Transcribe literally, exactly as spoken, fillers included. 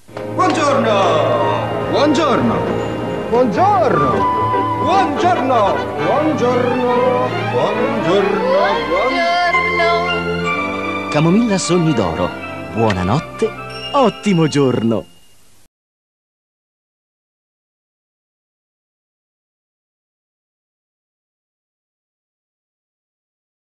Buongiorno! Buongiorno! Buongiorno! Buongiorno! Buongiorno! Buongiorno! Buongiorno! Camomilla Sogni d'Oro. Buonanotte, ottimo giorno!